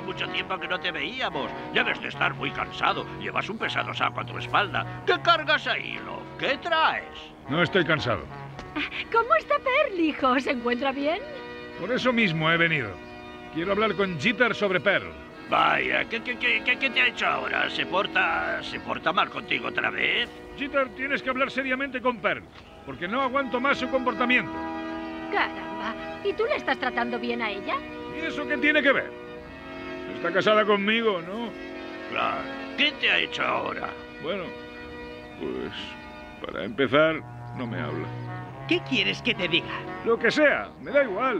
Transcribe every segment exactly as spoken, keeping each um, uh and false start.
mucho tiempo que no te veíamos. Debes de estar muy cansado. Llevas un pesado saco a tu espalda. ¿Qué cargas ahí, Love? ¿Qué traes? No estoy cansado. ¿Cómo está Pearl, hijo? ¿Se encuentra bien? Por eso mismo he venido. Quiero hablar con Jeter sobre Pearl. Vaya, ¿qué, qué, qué, qué, qué te ha hecho ahora? ¿Se porta, se porta mal contigo otra vez? Jeter, tienes que hablar seriamente con Pearl, porque no aguanto más su comportamiento. Caramba. ¿Y tú le estás tratando bien a ella? ¿Y eso qué tiene que ver? Está casada conmigo, ¿no? Claro. ¿Qué te ha hecho ahora? Bueno, pues para empezar, no me habla. ¿Qué quieres que te diga? Lo que sea, me da igual.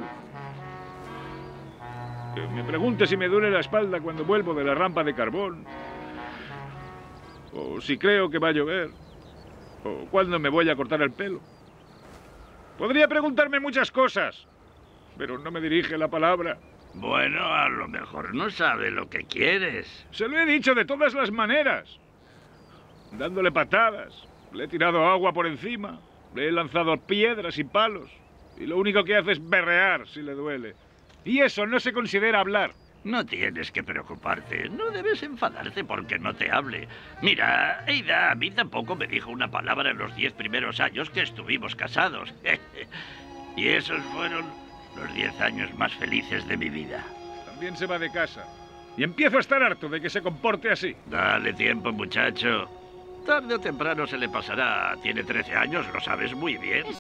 Que me pregunte si me duele la espalda cuando vuelvo de la rampa de carbón. O si creo que va a llover. O cuándo me voy a cortar el pelo. Podría preguntarme muchas cosas, pero no me dirige la palabra. Bueno, a lo mejor no sabe lo que quieres. Se lo he dicho de todas las maneras. Dándole patadas. Le he tirado agua por encima. Le he lanzado piedras y palos. Y lo único que hace es berrear si le duele. Y eso no se considera hablar. No tienes que preocuparte. No debes enfadarte porque no te hable. Mira, Ada a mí tampoco me dijo una palabra en los diez primeros años que estuvimos casados. Y esos fueron los diez años más felices de mi vida. También se va de casa. Y empiezo a estar harto de que se comporte así. Dale tiempo, muchacho. Tarde o temprano se le pasará. Tiene trece años, lo sabes muy bien.